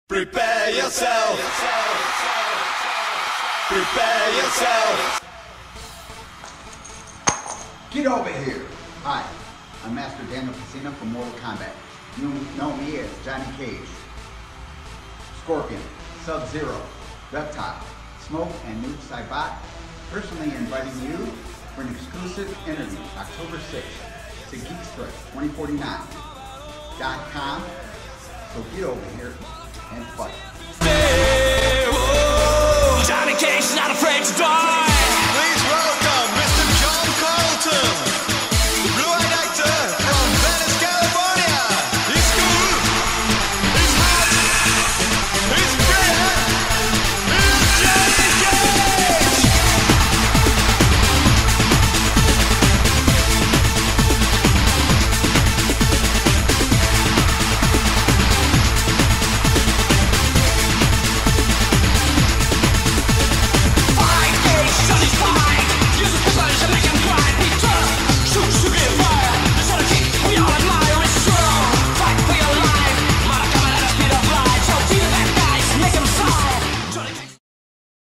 Prepare yourself. Prepare yourself. Get over here. Hi, I'm Master Daniel Pesina from Mortal Kombat. You know me as Johnny Cage, Scorpion, Sub-Zero, Reptile, Smoke, and Noob Saibot. Personally inviting you for an exclusive interview October 6th to geekstrike2049.com. So get over here and fight.